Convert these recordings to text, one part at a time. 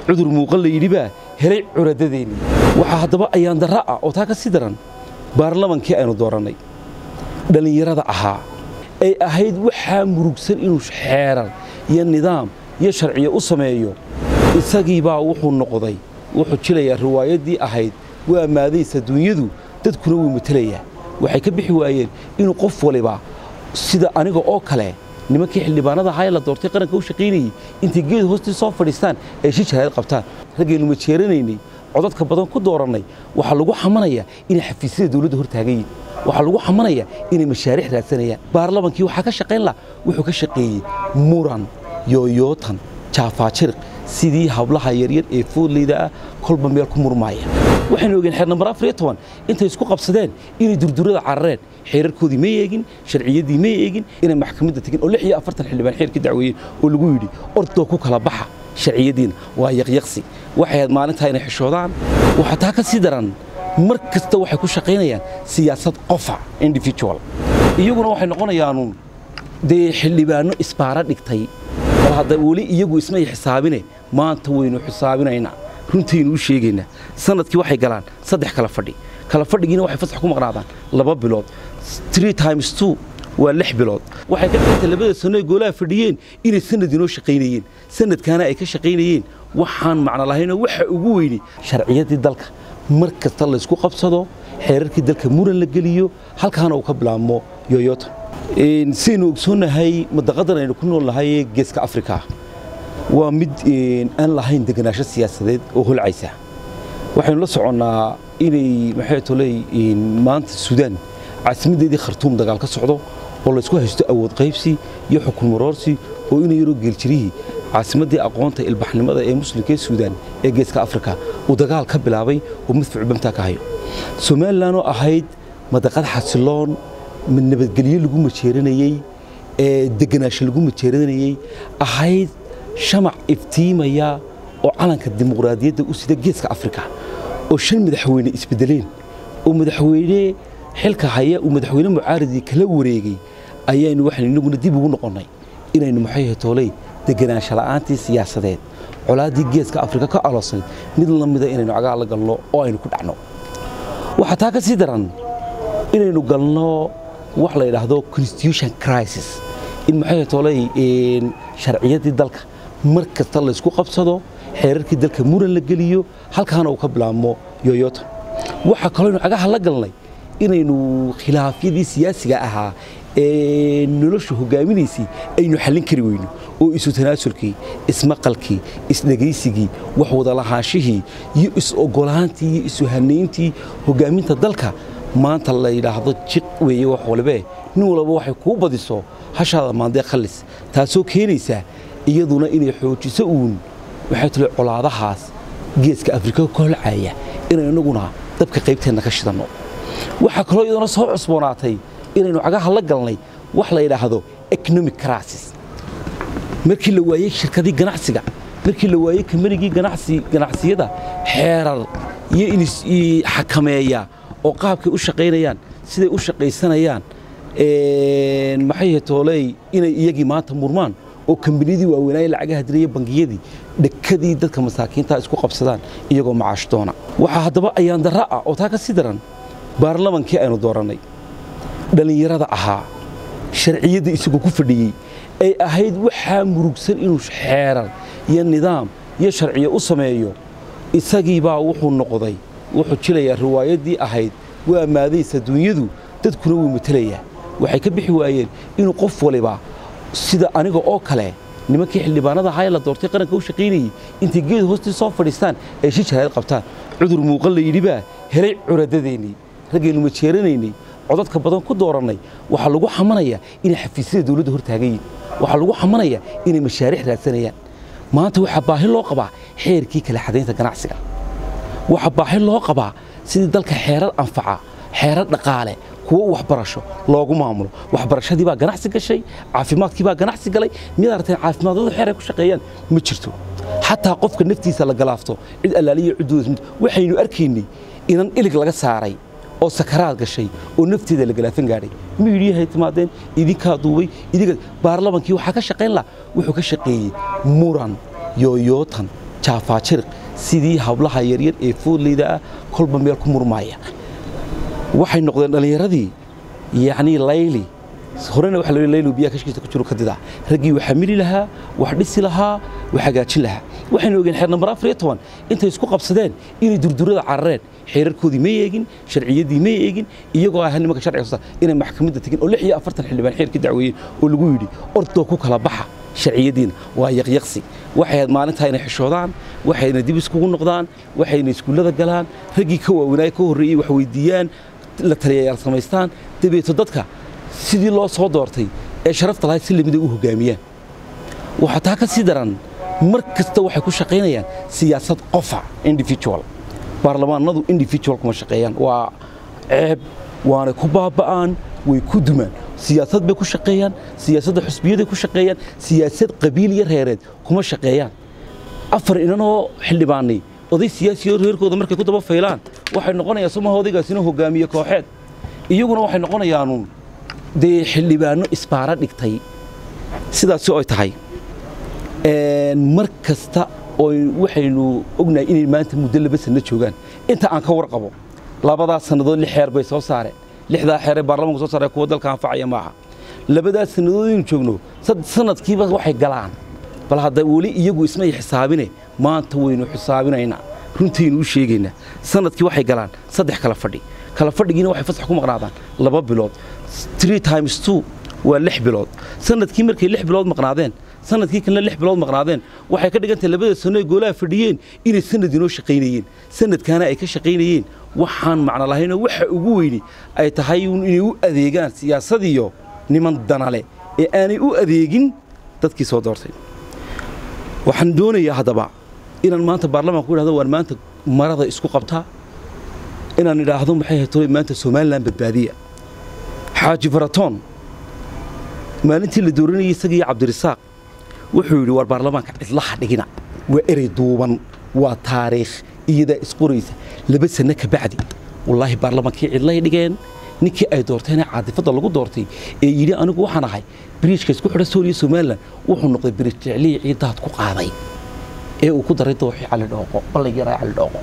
cudur muuqan la yidhi baa helay curadadeennii waxaa haddaba ayaan darra ah oo taa ka sii daran baarlamankii aynu doorannay dhallinyarada ahaa ay ahayd waxaa murugsan inuu xeerar iyo nidaam iyo sharciyo u sameeyo isagii baa wuxuu noqday wuxuu jilayaa riwaayaddii ahayd waa maadaysa dunyadu dadkuna wuu matelayaa waxay ka bixi waayeen inuu qof waliba sida aniga oo kale nimankii xildhibaanada ahaa ee la doortay qaranka u shaqaynayay intay geed hoostii soo fadhiistaan ay shi jaraa'id qabtaan raggaynu ma jeeranaynay codadka badan ku doorannay waxaa lagu xamanayaa inay xafiisyada dawladda hor taagan yihiin waxaa lagu xamanayaa inay mashaariic raadsanayaan baarlamankii waxaa ka shaqayn laha wuxuu ka shaqeeyey muran yooyootan jaafaajiriq sidii hablaha yaryar ee foodleyda ah kolba meel ku murmaaya waxaynu ogeen xeer nambar 14 intay isku qabsadeen inay durdurada carareen xeerarkoodii ma eegin sharciyaddii ma eegin inay maxkamadda tagin oo 46 xildhibaan xeer ka dacweeyeen oo lagu yidhi ordoo ku kala baxa sharciyadiina waa yaqyaqsi waxay ahayd maalintaa inay xishoodaan waxaa taa ka sii daran mar kasta waxay ku shaqaynayaan siyaasad qofa individual iyaguna waxay noqonayaanuun dee xildhibaano isbaara dhigtay bal hadda weli iyagu ismay xisaabine maanta waynu xisaabinaynaa runtiinu u sheegaynaa sanadkii waxay galaan 3 kala fadhigiina waxay fasax ku maqnaadaan 2 bilood 3 times 2 waa 6 bilood waxay ka dhigtay labada sano ee goolaha fadhiyeen inay sanad inoo shaqaynayeen sanadkaana ay ka shaqaynayeen waxaan macno lahaynoo waxa ugu weyni sharciyadii dalka mar kasta la isku qabsado xeerarkii dalka muran la geliyo halkaana uu ka bilaabmo yooyoota saynu ogsoonahay madaqadan aynu ku nool nahay geeska afrika waa mid aan lahayn deganaansho siyaasadeed oo holcaysa waxaynu la soconnaa inay maxay tolay maanta suudaan caasimadeedii khartuum dagaal ka socdo oo la isku haysto awood qaybsi iyo xukun maroorsi oo inay yaroo geeljirihii caasimaddii aqoonta ilbaxnimada ee muslimka ee suudaan ee geeska afrika uu dagaal ka bilaabay oo madfuuc bamtaa ka hayo somalilan oo ahayd madaqad xasiloon nabadgelyo lagu majeeranayey ee deganaansho lagu majeeranayey ahayd shamac iftiimaya oo calanka dimuqraadiyadda u sida geeska afrika oo 5 madaxweyne isbedeleen oo madaxweyne xilka haya uu madaxweyne mucaaradii kala wareegay ayaynu waxaan inaguna dib ugu noqonnay inaynu maxay toolay deganaansho la'aantii siyaasadeed colaadii geeska afrika ka aloosay mid la mid ah inaynu cagaal la galno oo aynu ku dhacno waxa taa ka sii daran inaynu galno wax la yiraahdo constitution crisis in maxay toolay sharciyadii dalka mar kasta la isku qabsado xeerarkii dalka muran la geliyo halkaana uu ka bilaabmo yooyoota waxa kale oo cagaha la galnay inaynu khilaafyadii siyaasiga ahaa ee nolosha hogaaminaysay aynu xallin kari weyno oo isu tanaasulkii ismaqalkii isdhagaysigii wax wada lahaanshihii iyo is-ogolaantii iyo isu hanayntii hogaaminta dalka maanta la yiraahdo jiq weeye wax walba nin walba waxay ku badiso hashaada maandee khalis taasoo keenaysa iyaduna inay xoojiso waxay tolo colaadahaas geeska afrika ka holcaya inaguna dabka qaybteena ka shidano waxa kale oo iyaduna soo cusboonaatay inaynu cagaha la galnay wax la yiraahdo economic crisis markii la waayay shirkadii ganacsiga markii la waayay kamarigii ganacsiyada xeerar iyo in xakameeya oo qaabkay u shaqaynayaan siday u shaqaysanayaan maxay toolay inay iyagii maanta murmaan oo kambaniyadii waaweynaa lacagaha diraya bangiyadii dhakadii dadka masaakiinta isku qabsadaan iyagoo macaash doona waxa haddaba ayaan darra ah oo taa ka sii daran baarlamankii aynu doorannay dhallinyarada ahaa sharciyadda isagoo ku fadhiyey ay ahayd waxaa murugsan inuu xeerar iyo nidaam iyo sharciyo u sameeyo isagii baa wuxuu noqday wuxuu jilayaa riwaayaddii ahayd waa maadaysa dunyadu dadkuna wuu matelayaa waxay ka bixi waayeen inuu qof waliba sida aniga oo kale nimankii xildhibaanada ahaa ee la doortay qaranka u shaqaynayay intay geed hoostii soo fadhiistaan ay shi jaraa'id qabtaan cudur muuqan la yidhi baa helay curadadeennii raggaynu ma jeeranaynay codadka badan ku doorannay waxaa lagu xamanayaa inay xafiisyada dawladda hor taagan yihiin waxaa lagu xamanayaa inay mashaariic raadsanayaan maanta waxaa baahi loo qabaa xeerkii kala xadaynta ganacsiga waxaa baahi loo qabaa sidii dalka xeerar anfaca xeerar dhaqaale kuwa waxbarasho loogu maamulo waxbarashadii baa ganacsi gashay caafimaadkii baa ganacsi galay mid aragteen caafimaadadu xeer ay ku shaqeeyaan ma jirto xataa qofka naftiisa la galaafto cid allaaliyo cidood waxaynu arkaynay inan ilig laga saaray oo sakaraad gashay oo nafteeda la galaafan gaaray miidiyaha timaadeen idinka duubay idinka baarlamankii waxa ka shaqeyn la wuxuu ka shaqeeyay muran yooyootan jaafaajiriq sidii hablaha yaryar ee foodleyda ah kolba meel ku murmaaya waxay noqdeen dhalinyaradii yacni layli horena waxa la layli biya kashkiisa ku jiro kadida ragii waxa miri lahaa wax dhisi lahaa wax hagaajin lahaa waxaynu ogeen xeer number 14 intay isku qabsadeen inay durdurada carareen xeerarkoodii ma eegin sharciyadii ma eegin iyagoo ah nimanka sharciga inay maxkamadda tagin oo 46 xildhibaan xeerkii dacweeyeen oo lagu yiri ordo ku kala baxa sharciyadiina waa yaqyaqsi waxay maalinta inay xishoodaan waxayna dib iskugu noqdaan waxayna iskuulada galaan ragii ka waaweynay ka horeeyay wax weydiiyaan la taliyayaal samaystaan dabeeto dadka sidii loo soo doortay ee sharafta lahayd si lamid u hogaamiyaan waxa taa ka sii daran mar kasta waxay ku shaqeynayaan siyaasad qofa individual baarlamaanadu individual kuma shaqeeyaan waa ceeb waana ku baaba'aan way ku dumaan siyaasad bay ku shaqeeyaan siyaasadda xusbiyada ku shaqeeyaan siyaasad qabiil iyo reereed kuma shaqeeyaan afar inanoo xildhibaanay oday siyaasi oo reerkooda markay ku daba faylaan waxay noqonayaan soomaaliyadaasina hogaamiye kooxeed iyaguna waxay noqonayaan dee xildhibaano isbaara dhigtay sidaas oo ay tahay mar kasta oo waxaynu ognahay inay maanta muddo 2 sano joogaan inta aan ka warqabo labadaas sanadood 6 xeer bay soo saareen 6daa xeer ee baarlamaanku soo saaray kuwa dalka anfacaya maaha labadaas sanadood inuu joogno sanadkiiba waxay galaan bal hadda wali iyagu isma xisaabine maanta waynu xisaabinaynaa runtiinu u sheegaynaa sanadkii waxay galaan 3 kala fadhigiina waxay fasax ku maqnaadaan 2 bilood 3 times 2 waa 6 bilood sanadkii markay 6 bilood maqnaadeen sanadkii kan 6 bilood maqnaadeen waxay ka dhigantay labada sano ee goolaha fadhiyeen inay sanadinoo shaqeynayeen sanadkaana ay ka shaqeynayeen waxaan macna lahayn waxa ugu weyni ay tahay inay u adeegaan siyaasadiyo niman danale ee aanay u adeegin dadkii soo doortay waxaan doonayaa hadaba inaan maanta baarlamaanku yiraahdo waan maanta marada isku qabtaa inaan idhaahdo maxay haytay maanta Soomaaliland badbaadiya xaaji faratoon maalintii la dooranayay isagii Cabdirasaaq wuxuu yiri war baarlamaanka cidlaha dhigina waa erey duuban waa taariikh iyada isqoraysa 2 sano ka bacdi wallahi baarlamaankii cidlaha dhigeen ninkii ay doorteen caadifada lagu doortay ee yiri anigu waxaan ahay bridge-ka isku xidha Soomaaliya Soomaaliland wuxuu noqday bridge jeclii ciidaad ku qaaday ee uu ku daray dooxi cali dhooqo balliga cali dhooqo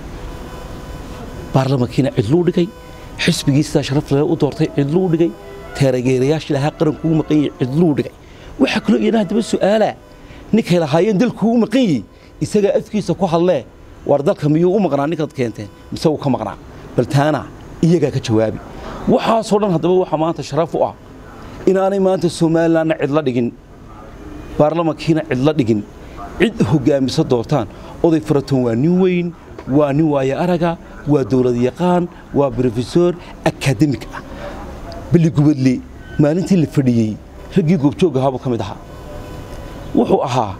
baarlamaankiina cidluu dhigay xisbigiisa sharaf leh u doortay cidluu dhigay taageerayaasha laha qaranku u maqan cidluu dhigay waxa kale iyana daba su'aala ninkay lahaayeen dalku u maqan yahay isaga afkiisa ku hadlee war dalka miyuu u maqnaa ninkaad keenteen mise uu ka maqnaa bal taana iyaga ka jawaabi waxa soo dhan hadaba waxa maanta sharaf u ah inaanay maanta Soomaaliland cid la dhigin baarlamaankiina cid la dhigin cid hogaamisa doortaan oday faratoon waa nin weyn waa nin waaya araga waa dawlad yaqaan waa professor academic ah bili gubadli maalintii la fadhiyay ragii goobjooga haba kamid ahaa wuxuu ahaa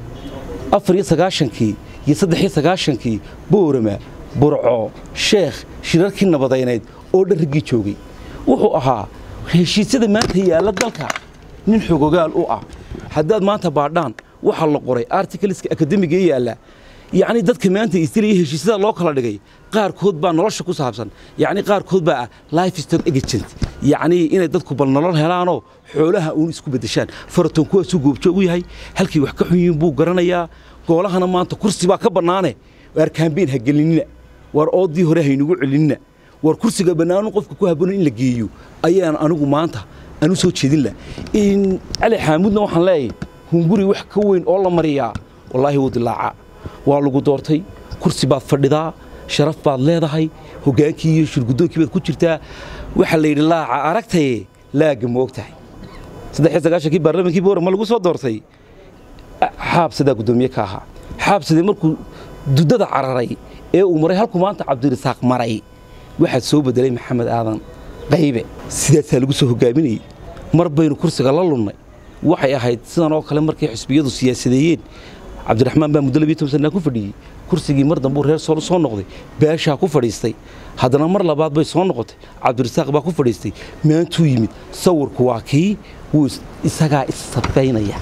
94kii iyo 93kii boorama burco sheekh shirarkii nabadayneed oo dhargii joogay wuxuu ahaa heshiisyada maanta yaala dalka nin xogogaal u ah haddaad maanta baadhaan waxa la qoray articleska academic ee yaala يعني dadka maanta istilay heshiisada loo kala dhigay qaar kood baa nolosha ku saabsan yani qaar kood baa lifestyle agent yani inay dadku bal nolol helaano xoolaha uu isku bedeshaan faratoon kuwa soo goobjoog u yahay halkii wax ka xun buu garanayaa goolahana maanta kursi baa ka banaanay war campaign ha gelinina war oodii hore haynugu celinina war kursiga banaanu qofka ku haboon in la geeyo ayaan anigu maanta anu soo jeedin la in Ali Xamuudna waxaan leeyahay hunguri wax ka weyn oo la mariyaa wallahi wuu dilaaca waa lagu doortay kursi baad fadhidaa sharaf baad leedahay hogaankii iyo shirgudoonkii baad ku jirtaa waxa la yiri laaca aragtay laaga moogtahay 39kii baarlamaankii boor ma lagu soo doortay xaabsada gudoomiye ka ahaa xaabsadii markuu dudada cararay ee uu maray halku maanta Cabdirasaaq maray waxa soo bedelay Maxamed Aadan qaybe sidaas lagu soo hogaaminay mar baynu kursiga la lunnay waxay ahayd sidan oo kale markay xisbiyadu siyaasadeeyeen Cabdiraxmaan baa muddo 12 sano ku fadhiyay kursigii mar dambe reer soo noqday beesha ku fadhiistay haddana mar labaad bay soo noqotay Cabdirasaaq baa ku fadhiistay maantuu yimid sawirku waa kii wuu isagaa is-safaynaya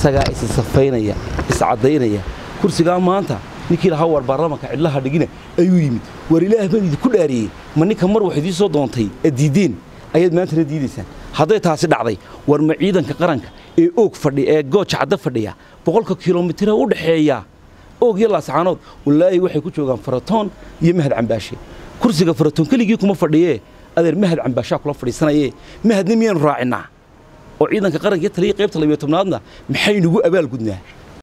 is-cadaynaya kursiga maanta ninkii lahaa war baarlamaanka cidlaha dhigina ayuu yimid war Ilaahay baan idin ku dhaariyay ma ninka mar wax idin soo doontay diideen ayaad maanta diidaysaan hadday taasi dhacday war ma ciidanka qaranka ee og fadhi ee gooja cadda fadhiya 100 kiiloomitir u dhaxeeya oog iyo laascaanood wallaahi waxay ku joogaan faratoon iyo mahad cambaashe kursiga faratoon keligii kuma fadhiyee adeer mahad cambaashaa kula fadhiisanayee mahadna miyaanu raacinaa oo ciidanka qaranka iyo taliya qaybta 12aadna maxay nagu abaal gudnaa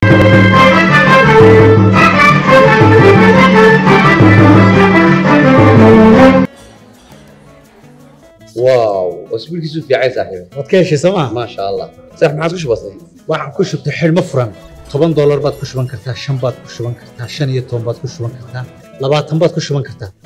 واو اسبوع كيسو في عايز صاحبي waad ka heshay sooma ما شاء الله صح ما عادش بسيط waxaan ku shubtay xilmo furan $10 baad ku shuban kartaa 5 baad ku shuban kartaa 15 baad ku shuban kartaa 20 baad ku shuban kartaa